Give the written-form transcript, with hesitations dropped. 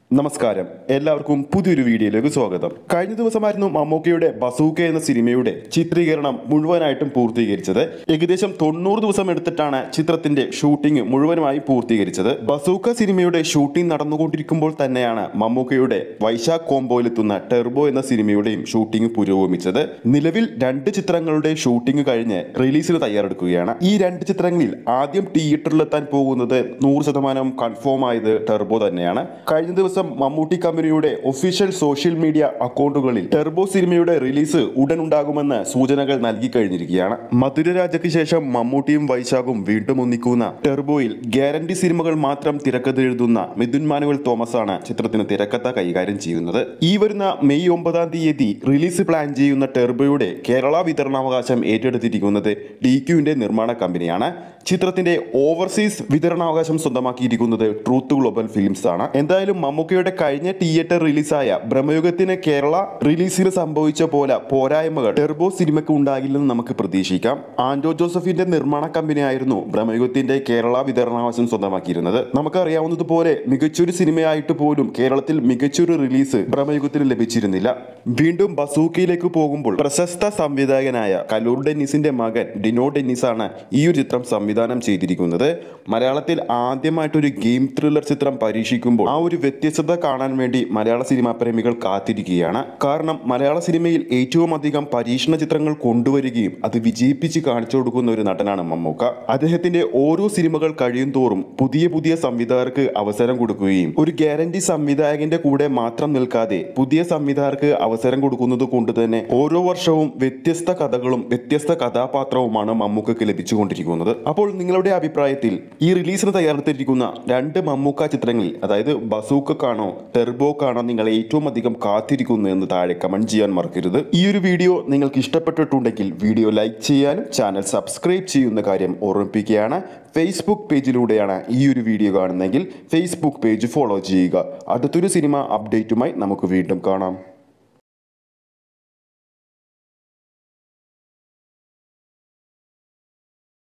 നമസ്കാരം, എല്ലാവർക്കും പുതിയൊരു വീഡിയോയിലേക്ക് സ്വാഗതം. കഴിഞ്ഞ ദിവസമായിരുന്നു മമ്മൂക്കയുടെ ബസൂക്ക എന്ന സിനിമയുടെ ചിത്രീകരണം മുഴുവനായിട്ടും പൂർത്തീകരിച്ചത്. ഏകദേശം 90 ദിവസം എടുത്തിട്ടാണ് ചിത്രത്തിന്റെ ഷൂട്ടിംഗ് മുഴുവനുമായി പൂർത്തീകരിച്ചത്. ബസൂക്ക സിനിമയുടെ ഷൂട്ടിംഗ് നടന്നുകൊണ്ടിരിക്കുമ്പോൾ തന്നെയാണ് മമ്മൂക്കയുടെ വൈശാഖ് കോംബോയിലെത്തുന്ന ടെർബോ എന്ന സിനിമയുടെയും ഷൂട്ടിംഗ് പുരോഗമിച്ചത്. നിലവിൽ 2 ചിത്രങ്ങളുടെ ഷൂട്ടിംഗ് കഴിഞ്ഞ് റിലീസിന് തയ്യാറെടുക്കുകയാണ്. ഈ 2 ചിത്രങ്ങളിൽ ആദ്യം തിയേറ്ററിലെത്താൻ പോകുന്നത് 100% കൺഫേം ആയത് ടെർബോ തന്നെയാണ്. കഴിഞ്ഞ ദിവസം മമ്മൂട്ടി കമ്പനിയുടെ ഒഫീഷ്യൽ സോഷ്യൽ മീഡിയ അക്കൗണ്ടുകളിൽ ടെർബോ സിനിമയുടെ റിലീസ് ഉടൻ ഉണ്ടാകുമെന്ന് സൂചനകൾ നൽകി കഴിഞ്ഞിരിക്കുകയാണ്. മധുരരാജയ്ക്ക് ശേഷം മമ്മൂട്ടിയും വൈശാഖും വീണ്ടും ഒന്നിക്കുന്ന ടെർബോയിൽ ഗ്യാരണ്ടി സിനിമകൾ മാത്രം തിരക്കഥ എഴുതുന്ന മിഥുൻ മാനുവൽ തോമസ് ആണ് ചിത്രത്തിന് തിരക്കഥ കൈകാര്യം ചെയ്യുന്നത്. ഈ വരുന്ന മെയ് 9 തീയതി റിലീസ് പ്ലാൻ ചെയ്യുന്ന ടെർബോയുടെ കേരള വിതരണാവകാശം ഏറ്റെടുത്തിരിക്കുന്നത് DQന്റെ നിർമ്മാണ കമ്പനിയാണ്. ചിത്രത്തിന്റെ ഓവർസീസ് വിതരണാവകാശം സ്വന്തമാക്കിയിരിക്കുന്നത് ട്രൂത്ത് ഗ്ലോബൽ ഫിലിംസ് ആണ്. എന്തായാലും മമ്മൂക്കയുടെ കഴിഞ്ഞ തിയേറ്റർ റിലീസായ ബ്രഹ്മയുഗത്തിന് കേരള റിലീസിന് സംഭവിച്ച പോലെ പോരായ്മകൾ ടെർബോ സിനിമയ്ക്ക് ഉണ്ടാകില്ലെന്ന് നമുക്ക് പ്രതീക്ഷിക്കാം. ആൻഡോ ജോസഫിന്റെ നിർമ്മാണ കമ്പനിയായിരുന്നു ബ്രഹ്മയുഗത്തിന്റെ കേരള വിതരണാവകാശം സ്വന്തമാക്കിയിരുന്നത്. നമുക്കറിയാവുന്നതുപോലെ മികച്ചൊരു സിനിമയായിട്ട് പോലും കേരളത്തിൽ മികച്ചൊരു റിലീസ് ബ്രഹ്മയുഗത്തിന് ലഭിച്ചിരുന്നില്ല. വീണ്ടും ബസൂക്കയിലേക്ക് പോകുമ്പോൾ പ്രശസ്ത സംവിധായകനായ കലൂർ ഡെന്നിസിന്റെ മകൻ ഡിനോ ഡെന്നിസ് ആണ് ഈ ഒരു ചിത്രം സംവിധാനം ചെയ്തിരിക്കുന്നത്. മലയാളത്തിൽ ആദ്യമായിട്ടൊരു ഗെയിം ത്രില്ലർ ചിത്രം പരീക്ഷിക്കുമ്പോൾ ആ ഒരു വ്യത്യസ്തത കാണാൻ വേണ്ടി മലയാള സിനിമാ പ്രേമികൾ കാത്തിരിക്കുകയാണ്. കാരണം മലയാള സിനിമയിൽ ഏറ്റവും അധികം പരീക്ഷണ ചിത്രങ്ങൾ കൊണ്ടുവരികയും അത് വിജയിപ്പിച്ച് കാണിച്ചു കൊടുക്കുന്ന ഒരു നടനാണ് മമ്മൂക്ക. അദ്ദേഹത്തിന്റെ ഓരോ സിനിമകൾ കഴിയും തോറും പുതിയ പുതിയ സംവിധായകർക്ക് അവസരം കൊടുക്കുകയും ഒരു ഗ്യാരണ്ടി സംവിധായകന്റെ കൂടെ മാത്രം നിൽക്കാതെ പുതിയ സംവിധായകർക്ക് അവസരം കൊടുക്കുന്നത് കൊണ്ട് തന്നെ ഓരോ വർഷവും വ്യത്യസ്ത കഥകളും വ്യത്യസ്ത കഥാപാത്രവുമാണ് മമ്മൂക്കയ്ക്ക് ലഭിച്ചുകൊണ്ടിരിക്കുന്നത്. അപ്പോൾ നിങ്ങളുടെ അഭിപ്രായത്തിൽ ഈ റിലീസിന് തയ്യാറെടുത്തിരിക്കുന്ന 2 മമ്മൂക്ക ചിത്രങ്ങളിൽ, അതായത് ബസൂക്കക്കാണോ ടെർബോക്കാണോ നിങ്ങൾ ഏറ്റവും അധികം കാത്തിരിക്കുന്നു എന്ന് താഴെ കമന്റ് ചെയ്യാൻ മറക്കരുത്. ഈ ഒരു വീഡിയോ നിങ്ങൾക്ക് ഇഷ്ടപ്പെട്ടിട്ടുണ്ടെങ്കിൽ വീഡിയോ ലൈക്ക് ചെയ്യാനും ചാനൽ സബ്സ്ക്രൈബ് ചെയ്യുന്ന കാര്യം ഓർമ്മിപ്പിക്കുകയാണ്. ഫേസ്ബുക്ക് പേജിലൂടെയാണ് ഈ ഒരു വീഡിയോ കാണുന്നതെങ്കിൽ ഫേസ്ബുക്ക് പേജ് ഫോളോ ചെയ്യുക. അടുത്തൊരു സിനിമ അപ്ഡേറ്റുമായി നമുക്ക് വീണ്ടും കാണാം.